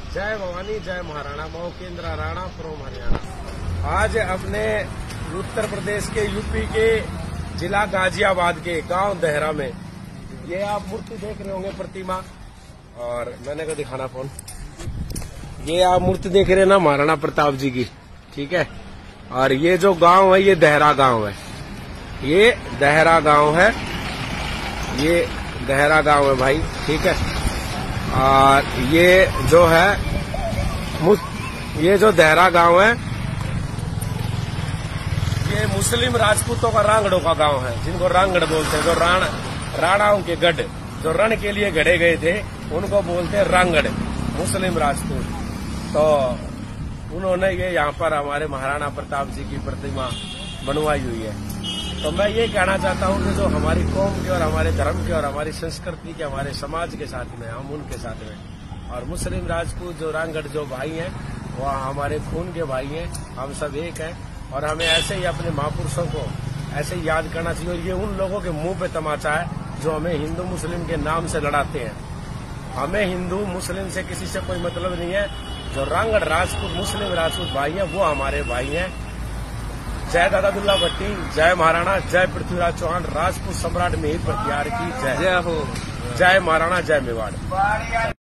जय भवानी, जय महाराणा, मोहकेंद्र राणा फ्रॉम हरियाणा। आज अपने उत्तर प्रदेश के यूपी के जिला गाजियाबाद के गांव देहरा में ये आप मूर्ति देख रहे होंगे, प्रतिमा, और मैंने को दिखाना फोन। ये आप मूर्ति देख रहे हैं ना महाराणा प्रताप जी की, ठीक है। और ये जो गांव है ये देहरा गांव है, ये देहरा गांव है, ये देहरा गांव है भाई, ठीक है। और ये जो है ये जो देहरा गांव है ये मुस्लिम राजपूतों का रांगड़ों का गांव है, जिनको रांगड़ बोलते हैं। जो राणाओं के गढ़ जो रण के लिए गढ़े गए थे उनको बोलते हैं रांगड़, मुस्लिम राजपूत। तो उन्होंने ये यहाँ पर हमारे महाराणा प्रताप जी की प्रतिमा बनवाई हुई है। तो मैं ये कहना चाहता हूँ कि जो हमारी कौम के और हमारे धर्म के और हमारी संस्कृति के, हमारे समाज के साथ में, हम उनके साथ में, और मुस्लिम राजपूत जो रांगड़ जो भाई हैं वो हमारे खून के भाई हैं, हम सब एक हैं। और हमें ऐसे ही अपने महापुरुषों को ऐसे ही याद करना चाहिए। और ये उन लोगों के मुंह पे तमाचा है जो हमें हिंदू मुस्लिम के नाम से लड़ाते हैं। हमें हिंदू मुस्लिम से किसी से कोई मतलब नहीं है। जो रांगड़ राजपूत मुस्लिम राजपूत भाई हैं वो हमारे भाई हैं। जय दादा दुल्ला भट्टी, जय महाराणा, जय पृथ्वीराज चौहान, राजपूत सम्राट मिहिर प्रतिहार की जय हो। जय महाराणा, जय मेवाड़।